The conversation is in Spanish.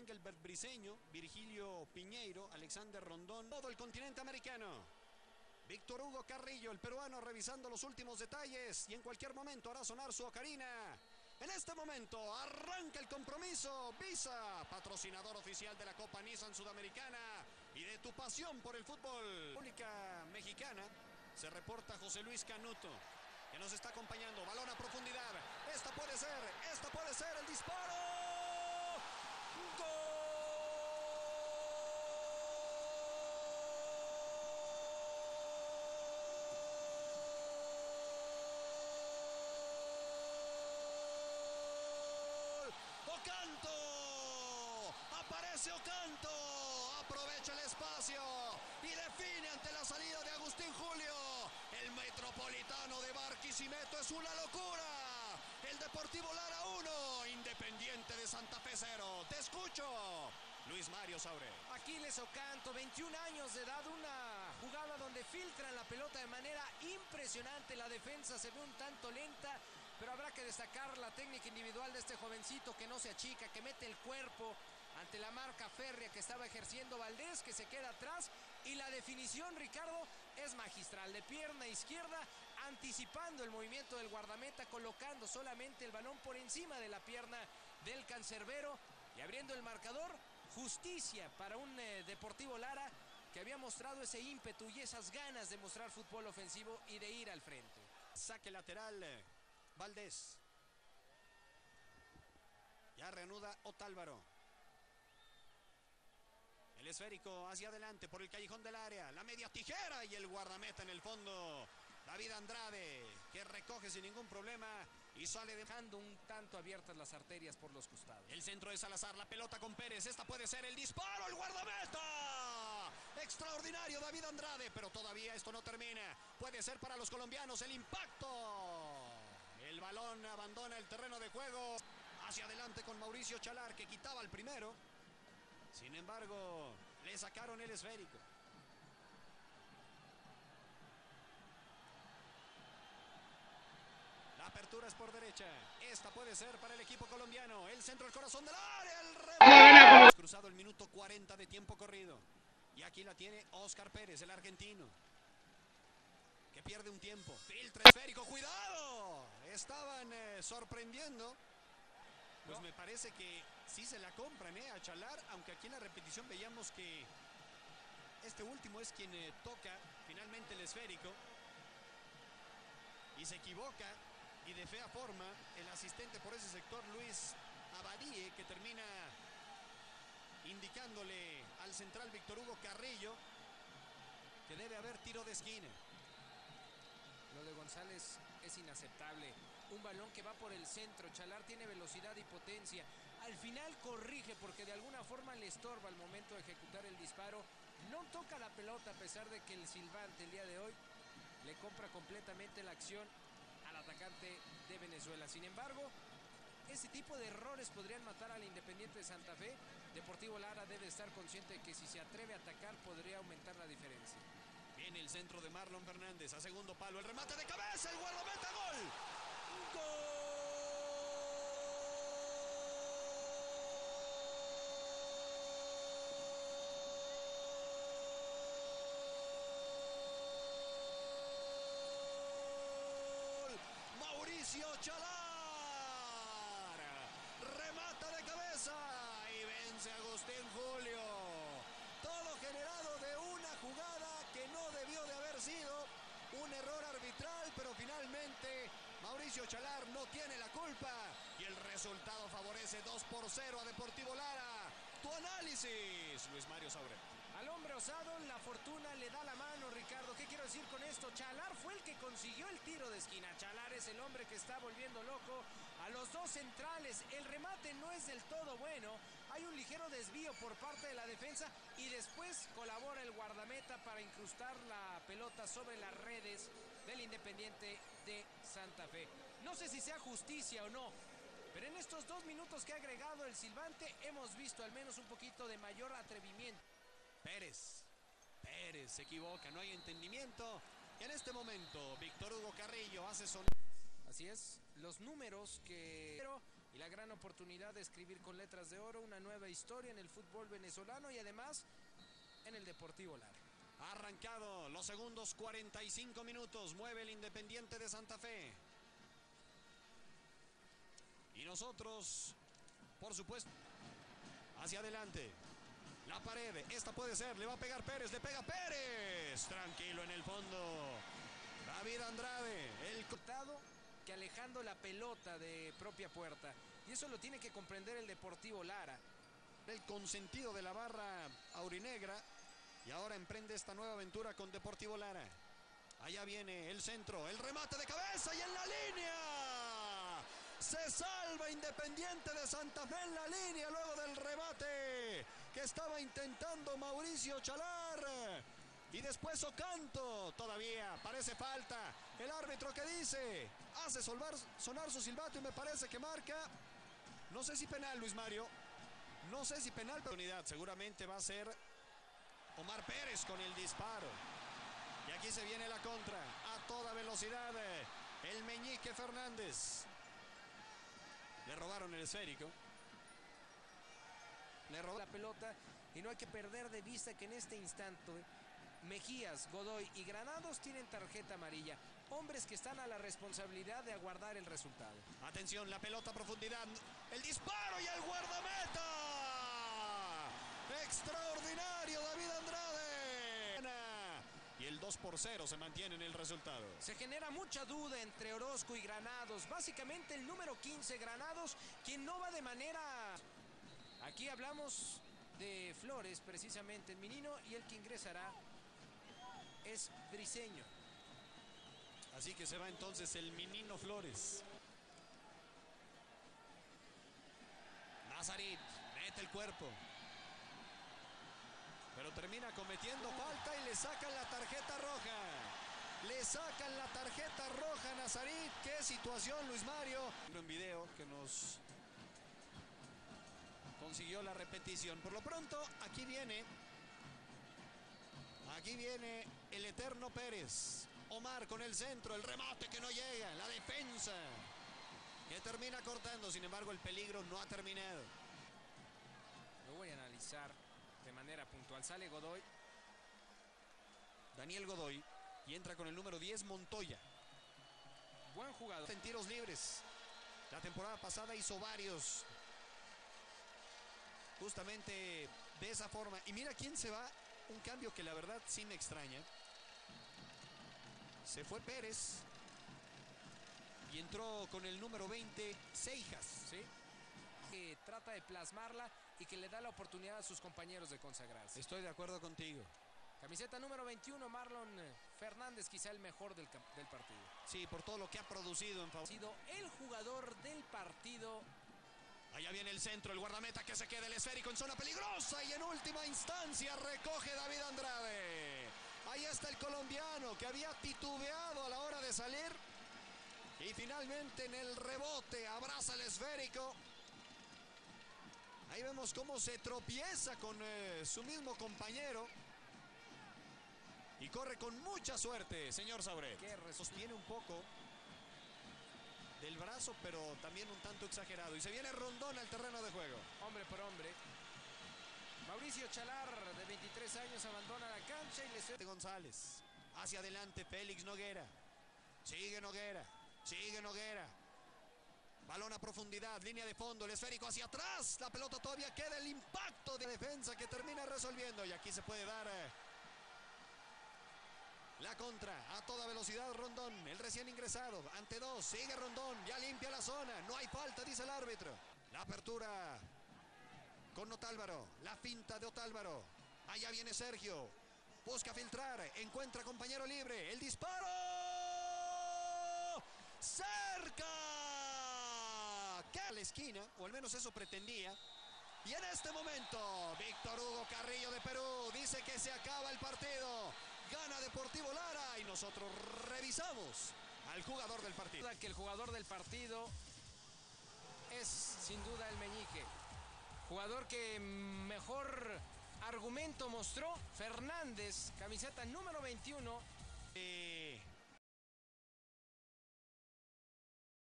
Engelbert Briseño, Virgilio Piñeiro, Alexander Rondón, todo el continente americano. Víctor Hugo Carrillo, el peruano, revisando los últimos detalles y en cualquier momento hará sonar su ocarina. En este momento arranca el compromiso. Visa, patrocinador oficial de la Copa Nissan Sudamericana y de tu pasión por el fútbol. República Mexicana, se reporta José Luis Canuto, que nos está acompañando. Balón a profundidad. Esta puede ser el disparo. ¡Gol! Ocanto, aparece Ocanto, aprovecha el espacio y define ante la salida de Agustín Julio. El Metropolitano de Barquisimeto es una locura. El Deportivo Lara 1, Independiente de Santa Fe 0. Te escucho, Luis Mario Saure. Aquiles Ocanto, 21 años de edad, una jugada donde filtran la pelota de manera impresionante. La defensa se ve un tanto lenta, pero habrá que destacar la técnica individual de este jovencito que no se achica, que mete el cuerpo ante la marca férrea que estaba ejerciendo Valdés, que se queda atrás, y la definición, Ricardo, es magistral, de pierna izquierda, anticipando el movimiento del guardameta, colocando solamente el balón por encima de la pierna del cancerbero y abriendo el marcador. Justicia para un Deportivo Lara que había mostrado ese ímpetu y esas ganas de mostrar fútbol ofensivo y de ir al frente. Saque lateral, Valdés. Ya reanuda Otálvaro. El esférico hacia adelante por el callejón del área. La media tijera y el guardameta en el fondo. David Andrade, que recoge sin ningún problema y sale dejando un tanto abiertas las arterias por los costados. El centro de Salazar, la pelota con Pérez. Esta puede ser el disparo, el guardameta. Extraordinario David Andrade, pero todavía esto no termina. Puede ser para los colombianos el impacto. El balón abandona el terreno de juego. Hacia adelante con Mauricio Chalar, que quitaba el primero. Sin embargo, le sacaron el esférico. La apertura es por derecha. Esta puede ser para el equipo colombiano. El centro, el corazón del área. El remate. Cruzado el minuto 40 de tiempo corrido. Y aquí la tiene Oscar Pérez, el argentino, que pierde un tiempo. Filtra esférico. ¡Cuidado! Estaban sorprendiendo. Pues me parece que sí se la compran a Chalar, aunque aquí en la repetición veíamos que este último es quien toca finalmente el esférico y se equivoca, y de fea forma el asistente por ese sector, Luis Abadie, que termina indicándole al central Víctor Hugo Carrillo que debe haber tiro de esquina. Lo de González es inaceptable. Un balón que va por el centro. Chalar tiene velocidad y potencia. Al final corrige porque de alguna forma le estorba al momento de ejecutar el disparo. No toca la pelota a pesar de que el silbante el día de hoy le compra completamente la acción al atacante de Venezuela. Sin embargo, ese tipo de errores podrían matar al Independiente de Santa Fe. Deportivo Lara debe estar consciente de que si se atreve a atacar podría aumentar la diferencia. Viene el centro de Marlon Fernández a segundo palo. El remate de cabeza, el guardameta, gol. ¡Gol! Mauricio Chalar remata de cabeza y vence a Agustín Julio. Todo generado de una jugada que no debió de haber sido un error arbitral, pero finalmente Mauricio Chalar no tiene la culpa y el resultado favorece 2-0 a Deportivo Lara. Tu análisis, Luis Mario Saure. Al hombre osado la fortuna le da la mano, Ricardo. ¿Qué quiero decir con esto? Chalar fue el que consiguió el tiro de esquina. Chalar es el hombre que está volviendo loco a los dos centrales. El remate no es del todo bueno. Hay un ligero desvío por parte de la defensa y después colabora el guardameta para incrustar la pelota sobre las redes del Independiente de Santa Fe. No sé si sea justicia o no, pero en estos 2 minutos que ha agregado el silbante hemos visto al menos un poquito de mayor atrevimiento. Pérez se equivoca, no hay entendimiento. Y en este momento Víctor Hugo Carrillo hace sonar. Así es, los números que y la gran oportunidad de escribir con letras de oro una nueva historia en el fútbol venezolano y además en el Deportivo Lara. Ha arrancado los segundos 45 minutos, mueve el Independiente de Santa Fe. Y nosotros, por supuesto, hacia adelante. La pared, esta puede ser, le va a pegar Pérez, le pega Pérez. Tranquilo en el fondo. David Andrade, el cortado que alejando la pelota de propia puerta. Y eso lo tiene que comprender el Deportivo Lara. El consentido de la barra aurinegra. Y ahora emprende esta nueva aventura con Deportivo Lara. Allá viene el centro, el remate de cabeza y en la línea. Se salva Independiente de Santa Fe en la línea luego del remate que estaba intentando Mauricio Chalar. Y después Ocanto, todavía parece falta. El árbitro que dice, hace sonar su silbato y me parece que marca. No sé si penal, Luis Mario. No sé si penal. Oportunidad seguramente va a ser Omar Pérez con el disparo. Y aquí se viene la contra a toda velocidad. El Meñique Fernández. Le robaron el esférico. Le robó la pelota y no hay que perder de vista que en este instante Mejías, Godoy y Granados tienen tarjeta amarilla. Hombres que están a la responsabilidad de aguardar el resultado. Atención, la pelota a profundidad. El disparo y el guardameta. Extraordinario David Andrade. Y el 2-0 se mantiene en el resultado. Se genera mucha duda entre Orozco y Granados. Básicamente el número 15 Granados, quien no va de manera... Aquí hablamos de Flores, precisamente el menino, y el que ingresará es Briseño. Así que se va entonces el menino Flores. Nazarit mete el cuerpo. Pero termina cometiendo falta y le sacan la tarjeta roja. Le sacan la tarjeta roja a Nazarit. Qué situación, Luis Mario. Un video que nos consiguió la repetición. Por lo pronto, aquí viene el eterno Pérez. Omar con el centro, el remate que no llega, la defensa que termina cortando. Sin embargo, el peligro no ha terminado. Lo voy a analizar de manera puntual. Sale Godoy. Daniel Godoy. Y entra con el número 10, Montoya. Buen jugador. En tiros libres. La temporada pasada hizo varios. Justamente de esa forma. Y mira quién se va. Un cambio que la verdad sí me extraña. Se fue Pérez. Y entró con el número 20, Seijas. Sí. Que trata de plasmarla y que le da la oportunidad a sus compañeros de consagrarse. Estoy de acuerdo contigo. Camiseta número 21, Marlon Fernández, quizá el mejor del partido. Sí, por todo lo que ha producido en favor. Ha sido el jugador del partido. Allá viene el centro, el guardameta que se queda el esférico en zona peligrosa y en última instancia recoge David Andrade. Ahí está el colombiano que había titubeado a la hora de salir y finalmente en el rebote abraza el esférico. Ahí vemos cómo se tropieza con su mismo compañero y corre con mucha suerte, señor Sauret. Sostiene un poco del brazo, pero también un tanto exagerado. Y se viene Rondón al terreno de juego. Hombre por hombre. Mauricio Chalar, de 23 años, abandona la cancha y le suelta. González. Hacia adelante, Félix Noguera. Sigue Noguera. Sigue Noguera. Balón a profundidad, línea de fondo, el esférico hacia atrás. La pelota todavía queda, el impacto de defensa que termina resolviendo. Y aquí se puede dar la contra a toda velocidad. Rondón, el recién ingresado, ante dos, sigue Rondón, ya limpia la zona, no hay falta, dice el árbitro. La apertura con Otálvaro, la finta de Otálvaro. Allá viene Sergio, busca filtrar, encuentra compañero libre, el disparo. ¡Cerca! Que a la esquina, o al menos eso pretendía. Y en este momento, Víctor Hugo Carrillo de Perú dice que se acaba el partido. Gana Deportivo Lara y nosotros revisamos al jugador del partido. Que el jugador del partido es sin duda el Meñique. Jugador que mejor argumento mostró, Fernández, camiseta número 21.